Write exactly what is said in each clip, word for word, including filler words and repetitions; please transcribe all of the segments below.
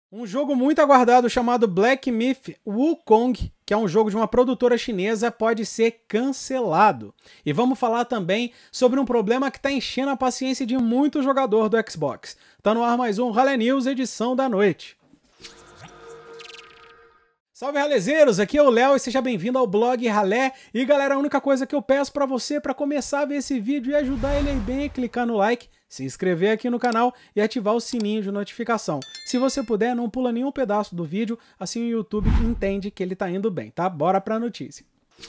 Um jogo muito aguardado chamado Black Myth: Wukong, que é um jogo de uma produtora chinesa, pode ser cancelado. E vamos falar também sobre um problema que está enchendo a paciência de muito jogador do Xbox. Tá no ar mais um Ralé News, edição da noite. Salve ralezeiros, aqui é o Léo e seja bem-vindo ao blog Ralé. E galera, a única coisa que eu peço pra você para começar a ver esse vídeo e ajudar ele aí bem é clicar no like, se inscrever aqui no canal e ativar o sininho de notificação. Se você puder, não pula nenhum pedaço do vídeo, assim o YouTube entende que ele tá indo bem, tá? Bora pra notícia.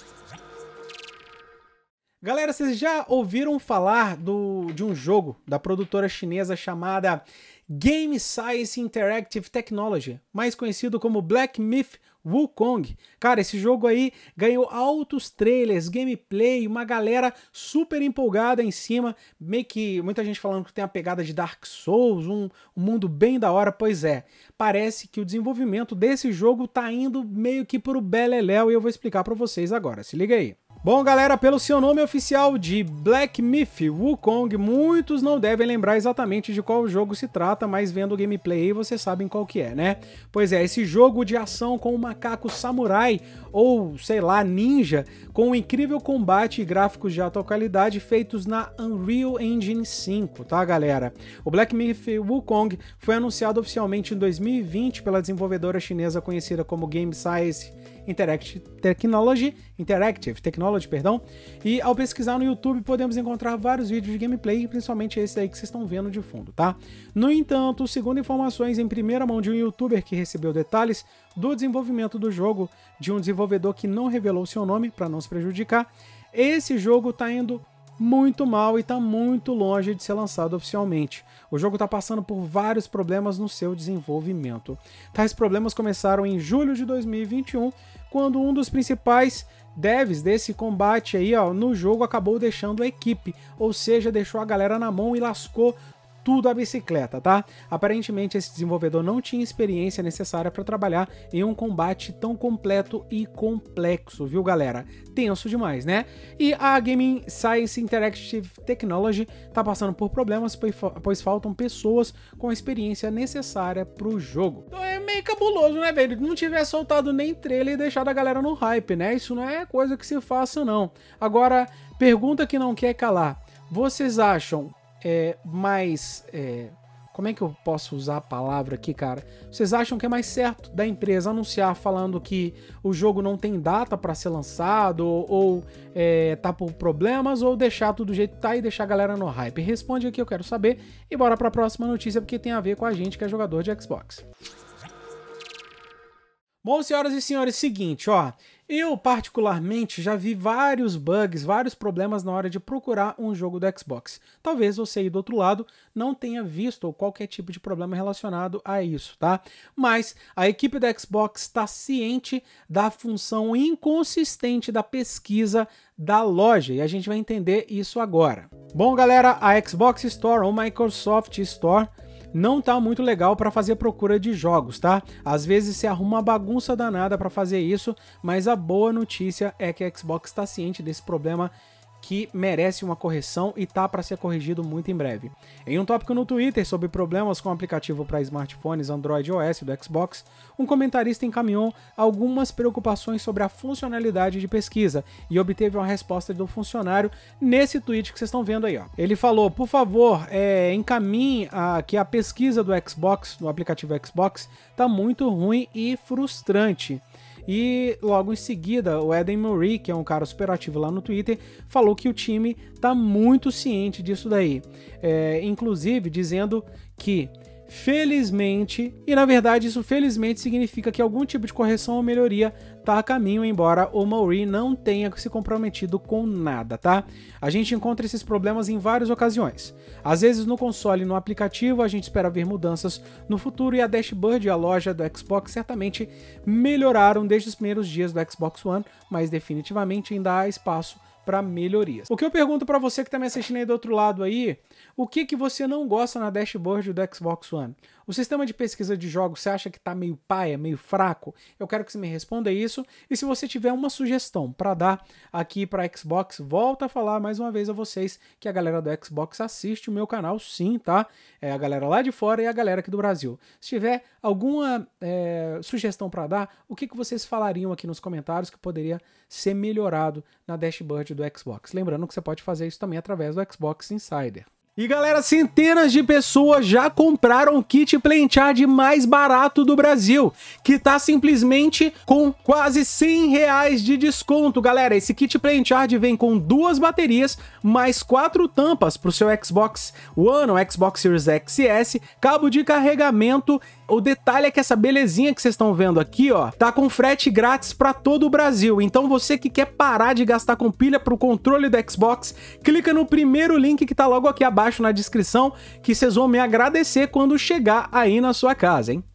Galera, vocês já ouviram falar do, de um jogo da produtora chinesa chamada Game Science Interactive Technology, mais conhecido como Black Myth: Wukong? Cara, esse jogo aí ganhou altos trailers, gameplay, uma galera super empolgada em cima, meio que muita gente falando que tem a pegada de Dark Souls, um, um mundo bem da hora. Pois é, parece que o desenvolvimento desse jogo tá indo meio que pro beleléu e eu vou explicar pra vocês agora, se liga aí. Bom, galera, pelo seu nome oficial de Black Myth: Wukong, muitos não devem lembrar exatamente de qual jogo se trata, mas vendo o gameplay aí vocês sabem qual que é, né? Pois é, esse jogo de ação com um macaco samurai, ou sei lá, ninja, com um incrível combate e gráficos de alta qualidade feitos na Unreal Engine cinco, tá, galera? O Black Myth: Wukong foi anunciado oficialmente em dois mil e vinte pela desenvolvedora chinesa conhecida como Game Science Interactive Technology, Interactive Technology, perdão, e ao pesquisar no YouTube podemos encontrar vários vídeos de gameplay, principalmente esse aí que vocês estão vendo de fundo, tá? No entanto, segundo informações em primeira mão de um youtuber que recebeu detalhes do desenvolvimento do jogo, de um desenvolvedor que não revelou seu nome para não se prejudicar, esse jogo tá indo muito mal e está muito longe de ser lançado oficialmente. O jogo está passando por vários problemas no seu desenvolvimento. Tais problemas começaram em julho de dois mil e vinte e um, quando um dos principais devs desse combate aí, ó, no jogo acabou deixando a equipe, ou seja, deixou a galera na mão e lascou tudo a bicicleta, tá? Aparentemente esse desenvolvedor não tinha experiência necessária para trabalhar em um combate tão completo e complexo, viu, galera? Tenso demais, né? E a Game Science Interactive Technology tá passando por problemas, pois faltam pessoas com a experiência necessária pro jogo. Então é meio cabuloso, né, velho? Não tiver soltado nem trailer e deixado a galera no hype, né? Isso não é coisa que se faça, não. Agora, pergunta que não quer calar. Vocês acham É, mais, é, como é que eu posso usar a palavra aqui, cara? Vocês acham que é mais certo da empresa anunciar falando que o jogo não tem data para ser lançado ou, ou é, tá por problemas, ou deixar tudo do jeito que tá e deixar a galera no hype? Responde aqui, eu quero saber, e bora para a próxima notícia porque tem a ver com a gente que é jogador de Xbox. Bom, senhoras e senhores, seguinte, ó, eu particularmente já vi vários bugs, vários problemas na hora de procurar um jogo do Xbox. Talvez você aí do outro lado não tenha visto qualquer tipo de problema relacionado a isso, tá? Mas a equipe da Xbox está ciente da função inconsistente da pesquisa da loja e a gente vai entender isso agora. Bom, galera, a Xbox Store ou Microsoft Store não tá muito legal para fazer procura de jogos, tá? Às vezes se arruma uma bagunça danada para fazer isso, mas a boa notícia é que a Xbox está ciente desse problema que merece uma correção e tá para ser corrigido muito em breve. Em um tópico no Twitter sobre problemas com o aplicativo para smartphones Android e iOS do Xbox, um comentarista encaminhou algumas preocupações sobre a funcionalidade de pesquisa e obteve uma resposta do funcionário nesse tweet que vocês estão vendo aí, ó. Ele falou: por favor, é, encaminhe a, que a pesquisa do Xbox, no aplicativo Xbox, tá muito ruim e frustrante. E logo em seguida, o Eden Murray, que é um cara super ativo lá no Twitter, falou que o time tá muito ciente disso daí. É, inclusive dizendo que, felizmente, e na verdade isso felizmente significa que algum tipo de correção ou melhoria tá a caminho, embora o Murray não tenha se comprometido com nada, tá? A gente encontra esses problemas em várias ocasiões. Às vezes no console e no aplicativo a gente espera ver mudanças no futuro e a dashboard e a loja do Xbox certamente melhoraram desde os primeiros dias do Xbox One, mas definitivamente ainda há espaço para melhorias. O que eu pergunto para você que tá me assistindo aí do outro lado aí, o que que você não gosta na dashboard do Xbox One? O sistema de pesquisa de jogos, você acha que tá meio paia, meio fraco? Eu quero que você me responda isso. E se você tiver uma sugestão para dar aqui para Xbox, volta a falar mais uma vez a vocês que a galera do Xbox assiste o meu canal, sim, tá? É a galera lá de fora e a galera aqui do Brasil. Se tiver alguma é, sugestão para dar, o que, que vocês falariam aqui nos comentários que poderia ser melhorado na dashboard do Xbox? Lembrando que você pode fazer isso também através do Xbox Insider. E galera, centenas de pessoas já compraram o kit Play Charge mais barato do Brasil, que tá simplesmente com quase cem reais de desconto, galera. Esse kit Play Charge vem com duas baterias, mais quatro tampas pro seu Xbox One ou Xbox Series X e S, cabo de carregamento. O detalhe é que essa belezinha que vocês estão vendo aqui, ó, tá com frete grátis para todo o Brasil. Então você que quer parar de gastar com pilha pro controle do Xbox, clica no primeiro link que tá logo aqui abaixo na descrição, que vocês vão me agradecer quando chegar aí na sua casa, hein?